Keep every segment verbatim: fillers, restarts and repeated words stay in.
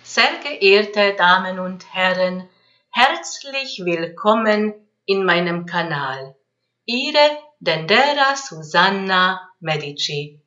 Sehr geehrte Damen und Herren, herzlich willkommen in meinem Kanal. Ihre Dendera Susanna Medici.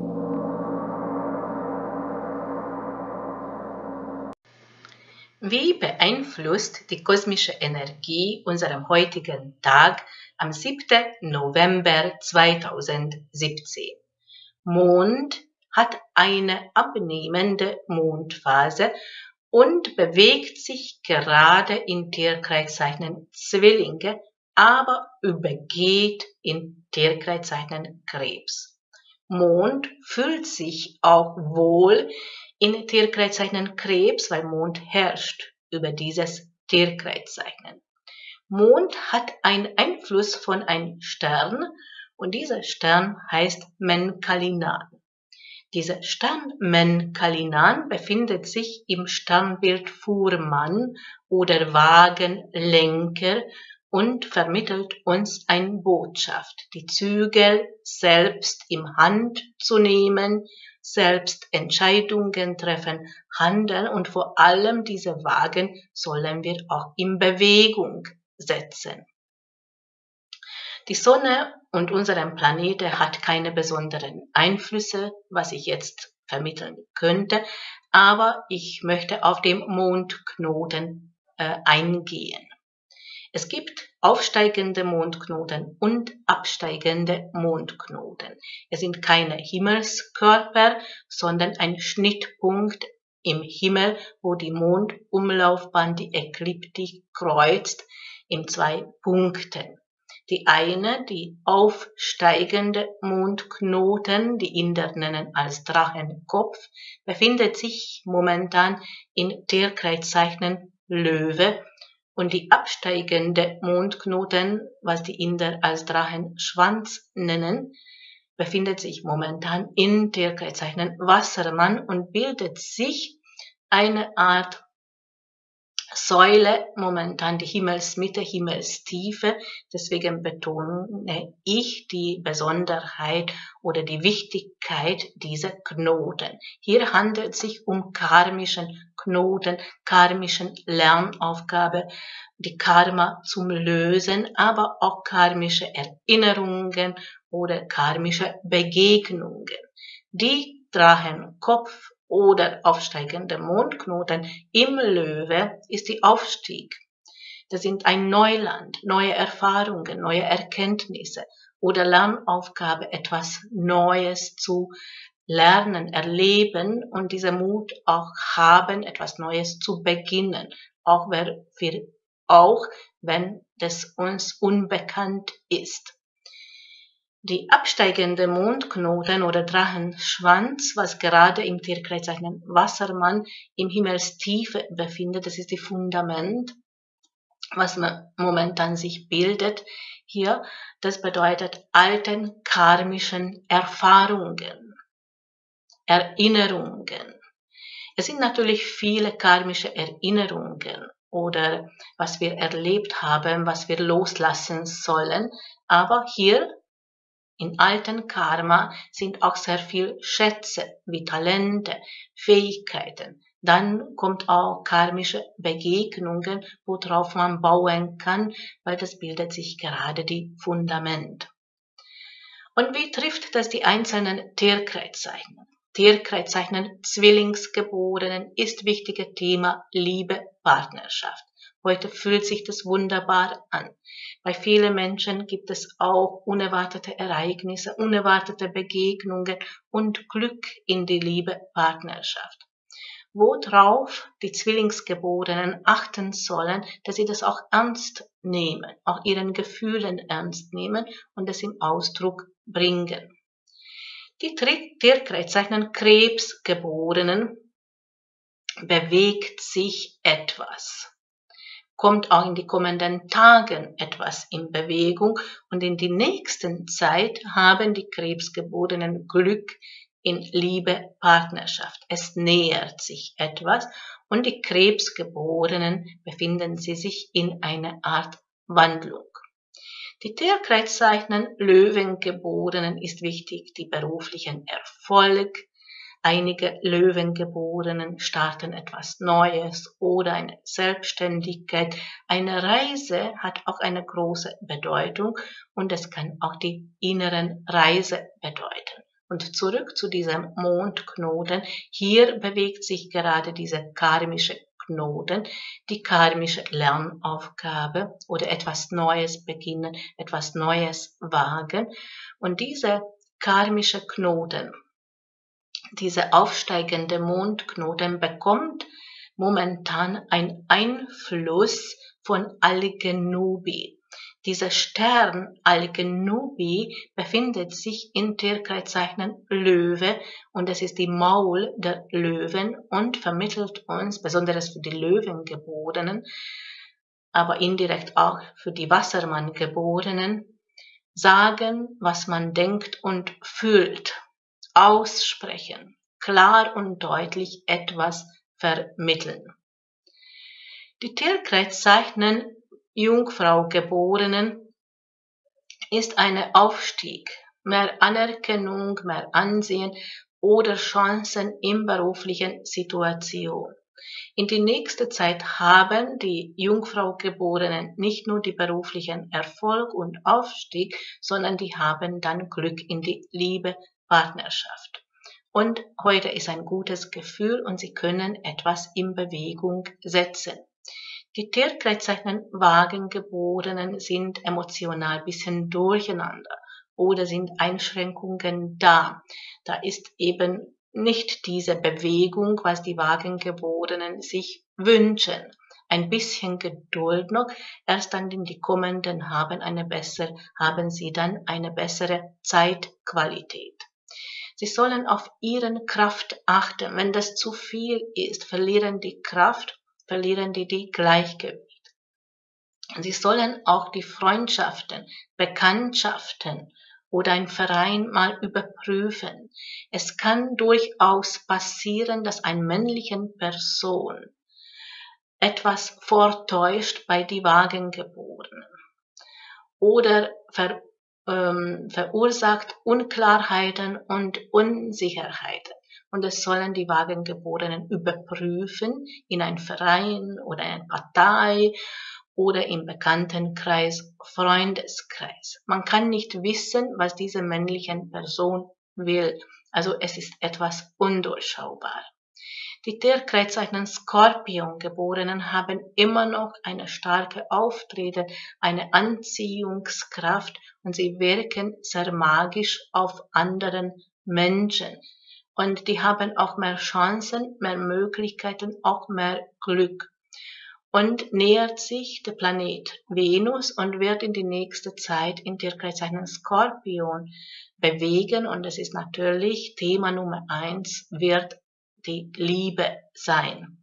Wie beeinflusst die kosmische Energie unseren heutigen Tag am siebten November zweitausendsiebzehn? Mond hat eine abnehmende Mondphase und bewegt sich gerade in Tierkreiszeichen Zwillinge, aber übergeht in Tierkreiszeichen Krebs. Mond fühlt sich auch wohl in Tierkreiszeichen Krebs, weil Mond herrscht über dieses Tierkreiszeichen. Mond hat einen Einfluss von einem Stern und dieser Stern heißt Menkalinan. Dieser Stern Menkalinan befindet sich im Sternbild Fuhrmann oder Wagenlenker und vermittelt uns eine Botschaft, die Zügel selbst in Hand zu nehmen, selbst Entscheidungen treffen, handeln und vor allem diese Wagen sollen wir auch in Bewegung setzen. Die Sonne und unseren Planeten hat keine besonderen Einflüsse, was ich jetzt vermitteln könnte, aber ich möchte auf den Mondknoten äh, eingehen. Es gibt aufsteigende Mondknoten und absteigende Mondknoten. Es sind keine Himmelskörper, sondern ein Schnittpunkt im Himmel, wo die Mondumlaufbahn die Ekliptik kreuzt in zwei Punkten. Die eine, die aufsteigende Mondknoten, die Inder nennen als Drachenkopf, befindet sich momentan in Tierkreiszeichen Löwe und die absteigende Mondknoten, was die Inder als Drachenschwanz nennen, befindet sich momentan in Tierkreiszeichen Wassermann und bildet sich eine Art Säule, momentan die Himmelsmitte, Himmelstiefe. Deswegen betone ich die Besonderheit oder die Wichtigkeit dieser Knoten. Hier handelt es sich um karmischen Knoten, karmischen Lernaufgabe, die Karma zum Lösen, aber auch karmische Erinnerungen oder karmische Begegnungen. Die Drachenkopf oder aufsteigende Mondknoten im Löwe ist die Aufstieg. Das sind ein Neuland, neue Erfahrungen, neue Erkenntnisse oder Lernaufgabe, etwas Neues zu lernen, erleben und diese Mut auch haben, etwas Neues zu beginnen, auch, wer, für, auch wenn das uns unbekannt ist. Die absteigende Mondknoten oder Drachenschwanz, was gerade im Tierkreiszeichen Wassermann im Himmelstiefe befindet, das ist das Fundament, was man momentan sich bildet hier. Das bedeutet alten karmischen Erfahrungen, Erinnerungen. Es sind natürlich viele karmische Erinnerungen oder was wir erlebt haben, was wir loslassen sollen, aber hier in alten Karma sind auch sehr viel Schätze wie Talente, Fähigkeiten. Dann kommt auch karmische Begegnungen, worauf man bauen kann, weil das bildet sich gerade die Fundament. Und wie trifft das die einzelnen Tierkreiszeichen? Tierkreiszeichen Zwillingsgeborenen ist wichtiges Thema Liebe, Partnerschaft. Heute fühlt sich das wunderbar an. Bei vielen Menschen gibt es auch unerwartete Ereignisse, unerwartete Begegnungen und Glück in die Liebe, Partnerschaft. Worauf die Zwillingsgeborenen achten sollen, dass sie das auch ernst nehmen, auch ihren Gefühlen ernst nehmen und es im Ausdruck bringen. Die Tierkreiszeichen Krebsgeborenen bewegt sich etwas, kommt auch in die kommenden Tagen etwas in Bewegung und in die nächsten Zeit haben die Krebsgeborenen Glück in Liebe, Partnerschaft. Es nähert sich etwas und die Krebsgeborenen befinden sie sich in einer Art Wandlung. Die Tierkreiszeichen Löwengeborenen ist wichtig, die beruflichen Erfolg, Einige Löwengeborenen starten etwas Neues oder eine Selbstständigkeit. Eine Reise hat auch eine große Bedeutung und es kann auch die inneren Reise bedeuten. Und zurück zu diesem Mondknoten. Hier bewegt sich gerade diese karmische Knoten, die karmische Lernaufgabe oder etwas Neues beginnen, etwas Neues wagen. Und diese karmische Knoten, dieser aufsteigende Mondknoten bekommt momentan einen Einfluss von Algenubi. Dieser Stern Algenubi befindet sich im Tierkreiszeichen Löwe und es ist die Maul der Löwen und vermittelt uns, besonders für die Löwengeborenen, aber indirekt auch für die Wassermanngeborenen, sagen, was man denkt und fühlt. Aussprechen, klar und deutlich etwas vermitteln. Die Tierkreiszeichen Jungfrau Geborenen ist ein Aufstieg, mehr Anerkennung, mehr Ansehen oder Chancen in beruflichen Situationen. In die nächste Zeit haben die Jungfrau Geborenen nicht nur die beruflichen Erfolg und Aufstieg, sondern die haben dann Glück in die Liebe, Partnerschaft. Und heute ist ein gutes Gefühl und sie können etwas in Bewegung setzen. Die Tierkreiszeichen Wagengeborenen sind emotional ein bisschen durcheinander oder sind Einschränkungen da. Da ist eben nicht diese Bewegung, was die Wagengeborenen sich wünschen. Ein bisschen Geduld noch, erst dann in die kommenden haben eine bessere, haben sie dann eine bessere Zeitqualität. Sie sollen auf ihren Kraft achten. Wenn das zu viel ist, verlieren die Kraft, verlieren die die Gleichgewicht. Sie sollen auch die Freundschaften, Bekanntschaften oder ein Verein mal überprüfen. Es kann durchaus passieren, dass eine männliche Person etwas vortäuscht bei die Wagengeborenen oder ver ähm, verursacht Unklarheiten und Unsicherheiten. Und es sollen die Wagengeborenen überprüfen in einem Verein oder einer Partei oder im Bekanntenkreis, Freundeskreis. Man kann nicht wissen, was diese männliche Person will. Also es ist etwas undurchschaubar. Die Tierkreiszeichen Skorpiongeborenen haben immer noch eine starke Auftreten, eine Anziehungskraft und sie wirken sehr magisch auf anderen Menschen. Und die haben auch mehr Chancen, mehr Möglichkeiten, auch mehr Glück. Und nähert sich der Planet Venus und wird in die nächste Zeit in Tierkreiszeichen Skorpion bewegen. Und es ist natürlich Thema Nummer eins, wird die Liebe sein.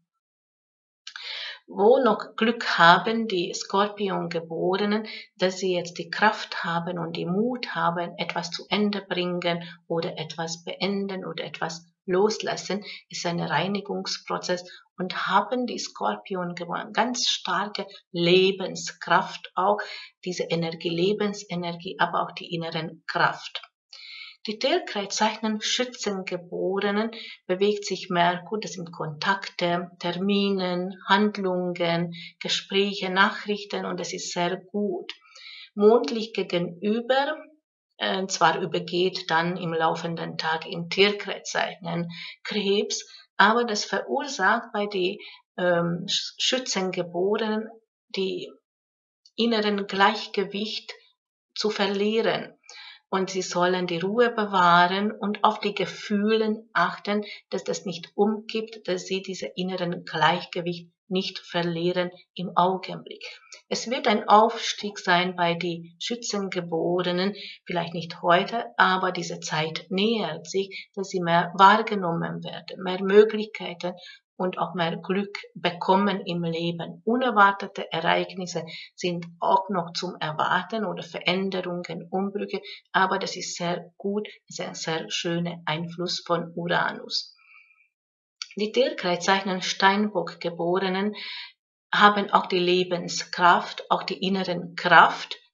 Wo noch Glück haben die Skorpiongeborenen, dass sie jetzt die Kraft haben und die Mut haben, etwas zu Ende bringen oder etwas beenden oder etwas loslassen, ist ein Reinigungsprozess und haben die Skorpiongeborenen ganz starke Lebenskraft, auch diese Energie, Lebensenergie, aber auch die inneren Kraft. Die Tierkreiszeichen Schützengeborenen bewegt sich Merkur, das sind Kontakte, Terminen, Handlungen, Gespräche, Nachrichten und es ist sehr gut. Mondlicht gegenüber, äh, zwar übergeht dann im laufenden Tag in Tierkreiszeichen Krebs, aber das verursacht bei den ähm, Schützengeborenen die inneren Gleichgewicht zu verlieren. Und sie sollen die Ruhe bewahren und auf die Gefühle achten, dass das nicht umkippt, dass sie diese inneren Gleichgewicht nicht verlieren im Augenblick. Es wird ein Aufstieg sein bei den Schützengeborenen, vielleicht nicht heute, aber diese Zeit nähert sich, dass sie mehr wahrgenommen werden, mehr Möglichkeiten und auch mehr Glück bekommen im Leben. Unerwartete Ereignisse sind auch noch zum Erwarten oder Veränderungen, Umbrüche, aber das ist sehr gut, ist ein sehr schöner Einfluss von Uranus. Die Tierkreiszeichen Steinbock-Geborenen haben auch die Lebenskraft, auch die inneren Kraft.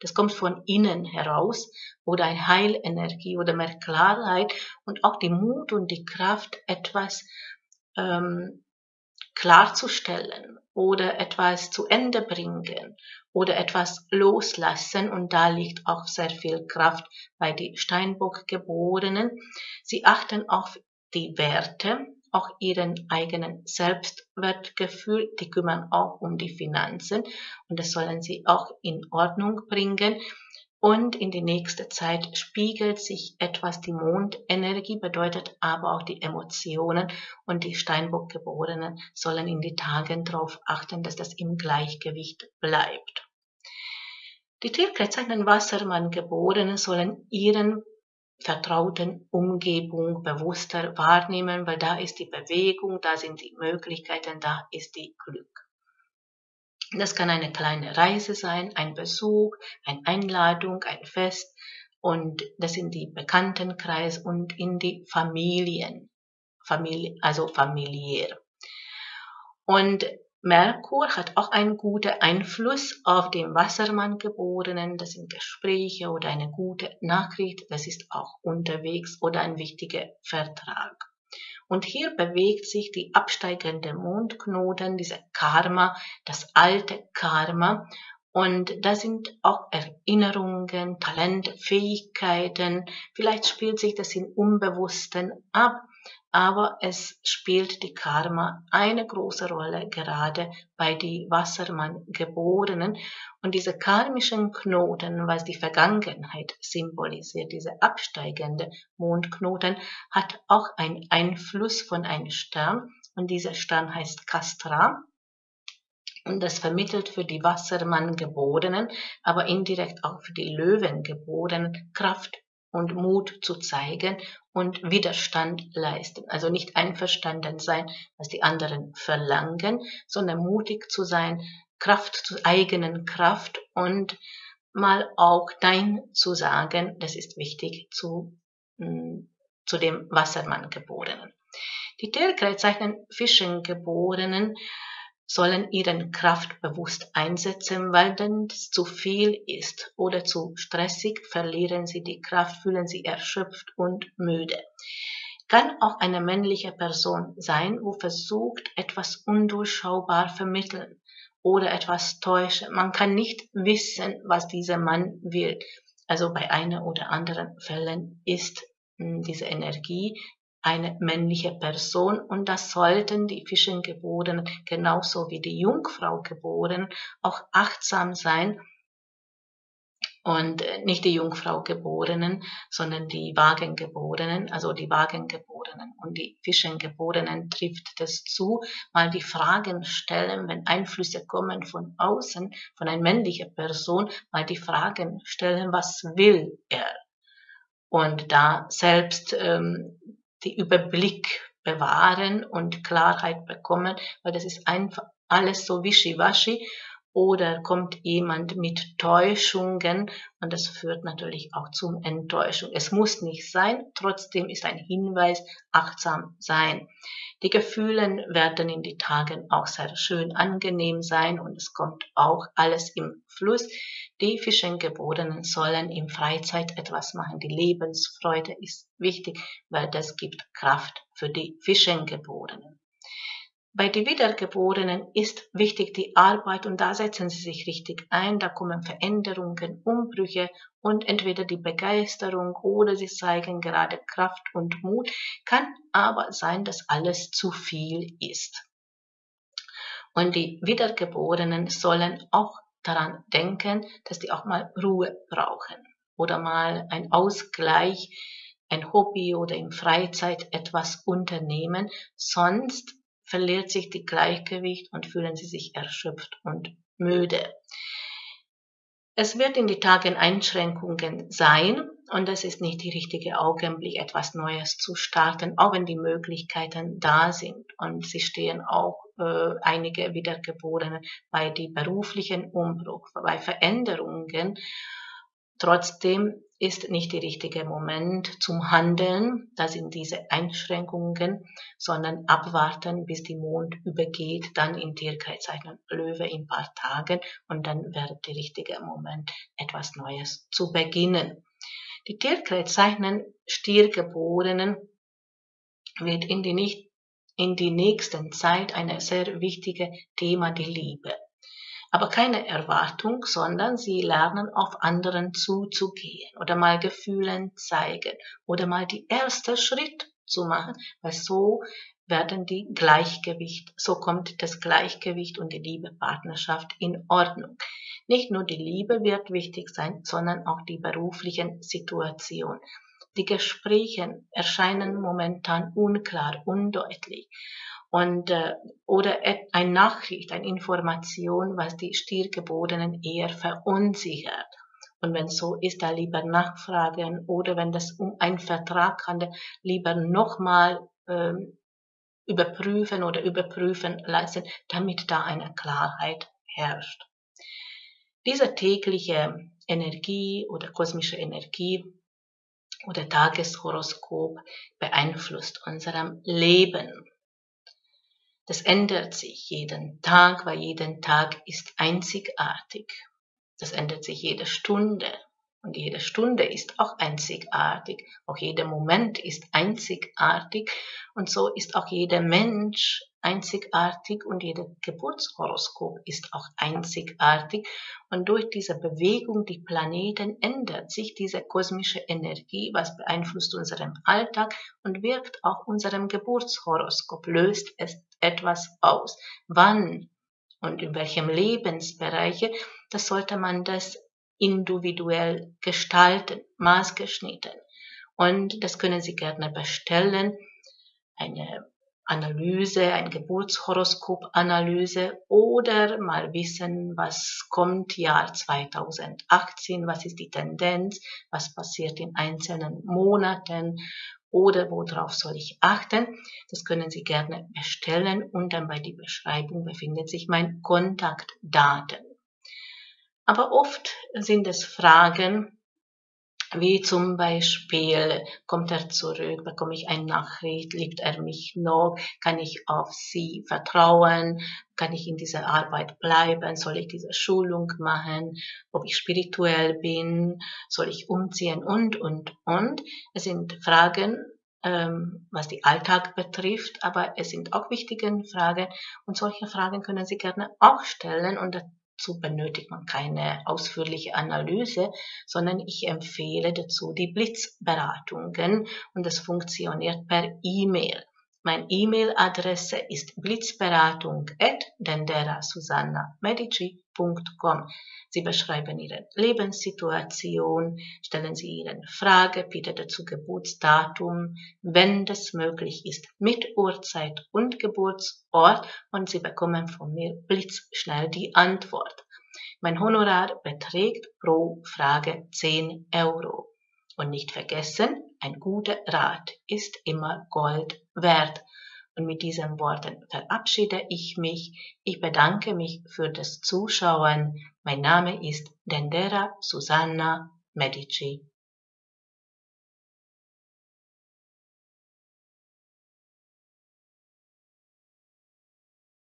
Das kommt von innen heraus oder eine Heilenergie oder mehr Klarheit und auch die Mut und die Kraft, etwas ähm, klarzustellen oder etwas zu Ende bringen oder etwas loslassen. Und da liegt auch sehr viel Kraft bei den Steinbock-Geborenen. Sie achten auf die Werte, auch ihren eigenen Selbstwertgefühl. Die kümmern auch um die Finanzen und das sollen sie auch in Ordnung bringen. Und in die nächste Zeit spiegelt sich etwas die Mondenergie, bedeutet aber auch die Emotionen. Und die Steinbock-Geborenen sollen in die Tagen darauf achten, dass das im Gleichgewicht bleibt. Die Tierkreiszeichen Wassermann-Geborenen sollen ihren vertrauten Umgebung bewusster wahrnehmen, weil da ist die Bewegung, da sind die Möglichkeiten, da ist die Glück. Das kann eine kleine Reise sein, ein Besuch, eine Einladung, ein Fest und das in die Bekanntenkreis und in die Familien, Familie, also familiär. Und Merkur hat auch einen guten Einfluss auf den Wassermann-Geborenen. Das sind Gespräche oder eine gute Nachricht. Das ist auch unterwegs oder ein wichtiger Vertrag. Und hier bewegt sich die absteigende Mondknoten, diese Karma, das alte Karma. Und da sind auch Erinnerungen, Talente, Fähigkeiten. Vielleicht spielt sich das im Unbewussten ab, aber es spielt die Karma eine große Rolle, gerade bei den Wassermann-Geborenen. Und diese karmischen Knoten, was die Vergangenheit symbolisiert, diese absteigende Mondknoten, hat auch einen Einfluss von einem Stern. Und dieser Stern heißt Castra. Und das vermittelt für die Wassermann-Geborenen, aber indirekt auch für die Löwen-Geborenen Kraft und Mut zu zeigen und Widerstand leisten. Also nicht einverstanden sein, was die anderen verlangen, sondern mutig zu sein, Kraft zu eigenen Kraft und mal auch Nein zu sagen. Das ist wichtig zu, zu dem Wassermann-Geborenen. Die Tierkreiszeichen Fischen-Geborenen sollen ihren Kraft bewusst einsetzen, weil wenn es zu viel ist oder zu stressig, verlieren sie die Kraft, fühlen sie erschöpft und müde. Kann auch eine männliche Person sein, wo versucht, etwas undurchschaubar vermitteln oder etwas täuschen. Man kann nicht wissen, was dieser Mann will. Also bei einer oder anderen Fällen ist mh, diese Energie eine männliche Person und das sollten die Fischengeborenen genauso wie die Jungfraugeborenen auch achtsam sein und nicht die Jungfraugeborenen, sondern die Wagengeborenen, also die Wagengeborenen und die Fischengeborenen trifft das zu, mal die Fragen stellen, wenn Einflüsse kommen von außen, von einer männlichen Person, mal die Fragen stellen, was will er? Und da selbst ähm, die Überblick bewahren und Klarheit bekommen, weil das ist einfach alles so wischiwaschi oder kommt jemand mit Täuschungen und das führt natürlich auch zum Enttäuschung. Es muss nicht sein, trotzdem ist ein Hinweis, achtsam sein. Die Gefühle werden in die Tagen auch sehr schön angenehm sein und es kommt auch alles im Fluss. Die Fischengeborenen sollen in Freizeit etwas machen. Die Lebensfreude ist wichtig, weil das gibt Kraft für die Fischengeborenen. Bei den Wiedergeborenen ist wichtig die Arbeit und da setzen sie sich richtig ein, da kommen Veränderungen, Umbrüche und entweder die Begeisterung oder sie zeigen gerade Kraft und Mut, kann aber sein, dass alles zu viel ist. Und die Wiedergeborenen sollen auch daran denken, dass die auch mal Ruhe brauchen oder mal ein Ausgleich, ein Hobby oder in Freizeit etwas unternehmen, sonst verliert sich die Gleichgewicht und fühlen sie sich erschöpft und müde. Es wird in die Tagen Einschränkungen sein und es ist nicht der richtige Augenblick, etwas Neues zu starten, auch wenn die Möglichkeiten da sind. Und sie stehen auch äh, einige Wiedergeborene bei dem beruflichen Umbruch, bei Veränderungen. Trotzdem ist nicht der richtige Moment zum Handeln, da sind diese Einschränkungen, sondern abwarten, bis die Mond übergeht, dann im Tierkreiszeichen Löwe in ein paar Tagen und dann wäre der richtige Moment, etwas Neues zu beginnen. Die Tierkreiszeichen Stiergeborenen wird in die, nicht, in die nächsten Zeit ein sehr wichtiges Thema die Liebe. Aber keine Erwartung, sondern sie lernen auf anderen zuzugehen oder mal Gefühlen zeigen oder mal die erste Schritt zu machen, weil so werden die Gleichgewicht, so kommt das Gleichgewicht und die Liebe-Partnerschaft in Ordnung. Nicht nur die Liebe wird wichtig sein, sondern auch die beruflichen Situationen. Die Gespräche erscheinen momentan unklar, undeutlich. Und, äh, oder eine Nachricht, eine Information, was die Stiergeborenen eher verunsichert. Und wenn so ist, da lieber nachfragen oder wenn das um einen Vertrag handelt, lieber nochmal ähm, überprüfen oder überprüfen lassen, damit da eine Klarheit herrscht. Diese tägliche Energie oder kosmische Energie oder Tageshoroskop beeinflusst unserem Leben. Das ändert sich jeden Tag, weil jeden Tag ist einzigartig. Das ändert sich jede Stunde und jede Stunde ist auch einzigartig. Auch jeder Moment ist einzigartig und so ist auch jeder Mensch einzigartig und jeder Geburtshoroskop ist auch einzigartig. Und durch diese Bewegung, die Planeten, ändert sich diese kosmische Energie, was beeinflusst unseren Alltag und wirkt auch unserem Geburtshoroskop, löst es etwas aus. Wann und in welchem Lebensbereich, das sollte man das individuell gestalten, maßgeschnitten. Und das können Sie gerne bestellen, eine Analyse, eine Geburtshoroskop-Analyse oder mal wissen, was kommt Jahr zweitausendachtzehn, was ist die Tendenz, was passiert in einzelnen Monaten oder worauf soll ich achten. Das können Sie gerne bestellen und dann bei der Beschreibung befindet sich mein Kontaktdaten. Aber oft sind es Fragen, wie zum Beispiel, kommt er zurück, bekomme ich eine Nachricht, liebt er mich noch, kann ich auf sie vertrauen, kann ich in dieser Arbeit bleiben, soll ich diese Schulung machen, ob ich spirituell bin, soll ich umziehen und, und, und. Es sind Fragen, ähm, was die Alltag betrifft, aber es sind auch wichtige Fragen und solche Fragen können Sie gerne auch stellen und dazu benötigt man keine ausführliche Analyse, sondern ich empfehle dazu die Blitzberatungen und das funktioniert per E-Mail. Meine E-Mail-Adresse ist blitzberatung at dendera susanna medici punkt com. Sie beschreiben Ihre Lebenssituation, stellen Sie Ihre Frage, bitte dazu Geburtsdatum, wenn das möglich ist, mit Uhrzeit und Geburtsort und Sie bekommen von mir blitzschnell die Antwort. Mein Honorar beträgt pro Frage zehn Euro. Und nicht vergessen, ein guter Rat ist immer Gold wert. Und mit diesen Worten verabschiede ich mich. Ich bedanke mich für das Zuschauen. Mein Name ist Dendera Susanna Medici.